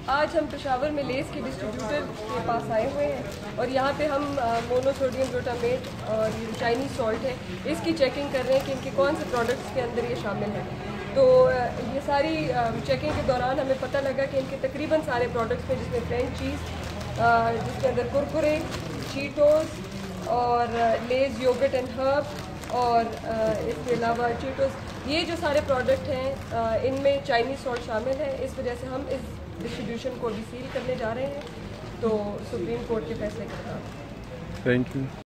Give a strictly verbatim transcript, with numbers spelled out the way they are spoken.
आज हम पेशावर में लेस के डिस्ट्रीब्यूटर के पास आए हुए हैं और यहाँ पे हम मोनोसोडियम ग्लूटामेट और ये चाइनीज़ सॉल्ट है इसकी चेकिंग कर रहे हैं कि इनके कौन से प्रोडक्ट्स के अंदर ये शामिल है। तो ये सारी चेकिंग के दौरान हमें पता लगा कि इनके तकरीबन सारे प्रोडक्ट्स में, जिसमें फ्रेंच चीज़, जिसके अंदर कुरकुरे, चीटोस और लेस योगर्ट एंड हर्ब और इसके अलावा चीटोस, ये जो सारे प्रोडक्ट हैं इनमें चाइनीज़ सॉल्ट शामिल है। इस वजह से हम इस डिस्ट्रीब्यूशन को भी सील करने जा रहे हैं, तो सुप्रीम कोर्ट के फैसले के साथ। Thank you.